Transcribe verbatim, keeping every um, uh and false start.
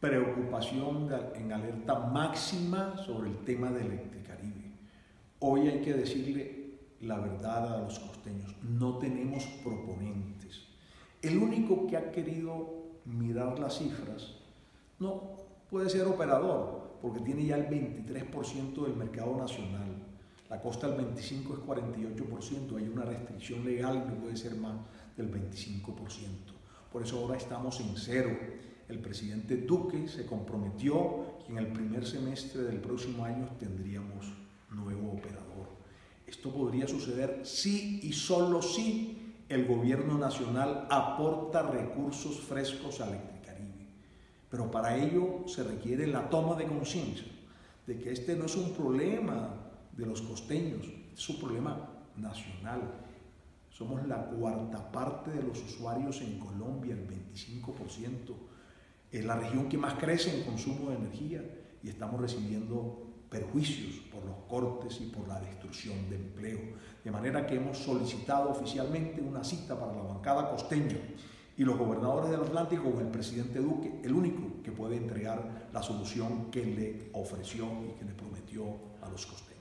preocupación de, en alerta máxima sobre el tema de Electricaribe. Hoy hay que decirle la verdad a los costeños, no tenemos proponentes. El único que ha querido mirar las cifras no puede ser operador, porque tiene ya el veintitrés por ciento del mercado nacional. La costa del veinticinco por ciento es cuarenta y ocho por ciento, hay una restricción legal y no puede ser más del veinticinco por ciento. Por eso ahora estamos en cero. El presidente Duque se comprometió que en el primer semestre del próximo año tendríamos nuevo operador. Esto podría suceder si y solo si el gobierno nacional aporta recursos frescos a Electricaribe. Pero para ello se requiere la toma de conciencia de que este no es un problema de los costeños, es un problema nacional. Somos la cuarta parte de los usuarios en Colombia, el veinticinco por ciento. Es la región que más crece en consumo de energía y estamos recibiendo perjuicios por los cortes y por la destrucción de empleo. De manera que hemos solicitado oficialmente una cita para la bancada costeña y los gobernadores del Atlántico con el presidente Duque, el único que puede entregar la solución que le ofreció y que le prometió a los costeños.